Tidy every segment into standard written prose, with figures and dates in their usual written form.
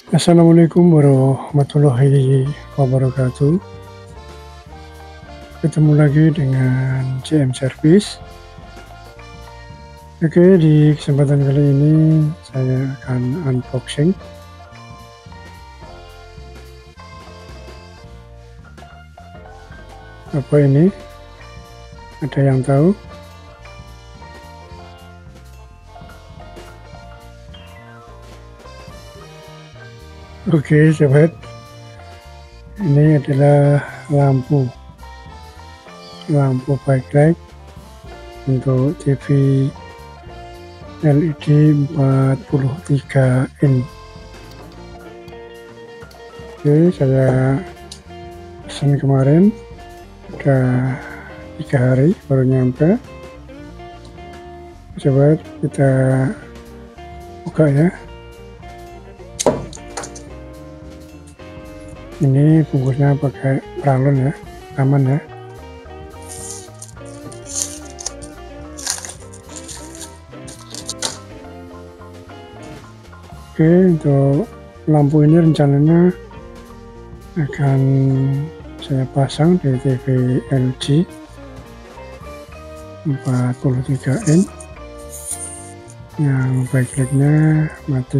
Assalamualaikum warahmatullahi wabarakatuh. Ketemu lagi dengan CM Service. Oke, di kesempatan kali ini saya akan unboxing apa ini? Ada yang tahu? Oke, sobat. Ini adalah lampu backlight untuk TV LED 43 in. Oke, saya pesan kemarin, udah 3 hari baru nyampe. Coba kita buka ya. Ini bungkusnya pakai pralon ya, aman ya. Oke, untuk lampu ini rencananya akan saya pasang di TV LG 43 in yang backlightnya mati.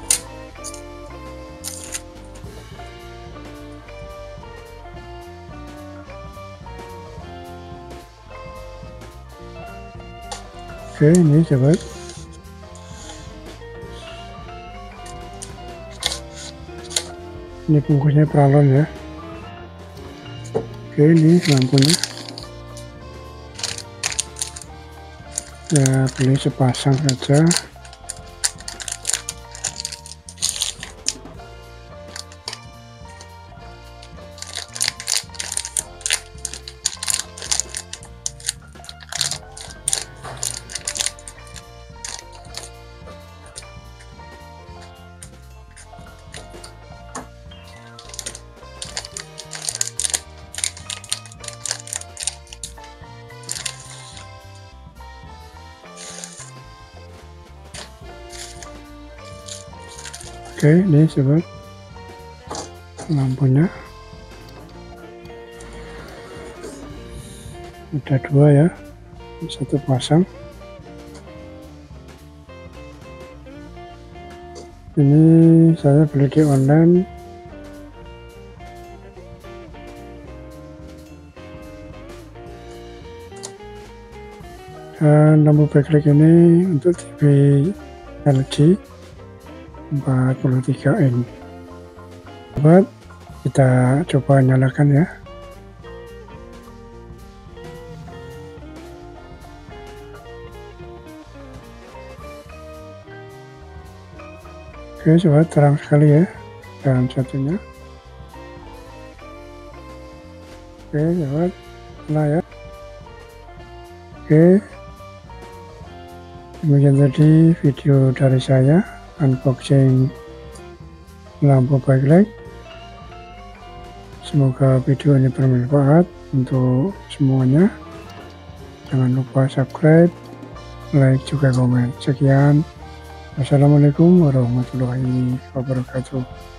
Oke, ini sobat. Ini bungkusnya pralon ya. Oke, ini lampunya. Ya, beli sepasang saja. Oke, ini sobat lampunya ada 2 ya, 1 pasang. Ini saya beli di online. Dan lampu backlight ini untuk TV LG 43 in. Sobat, kita coba nyalakan ya. Oke sobat, terang sekali ya dan satunya. Oke sobat, nah ya. Oke, demikian tadi video dari saya unboxing lampu backlight. Semoga video ini bermanfaat untuk semuanya. Jangan lupa subscribe, like, juga komen. Sekian. Wassalamualaikum warahmatullahi wabarakatuh.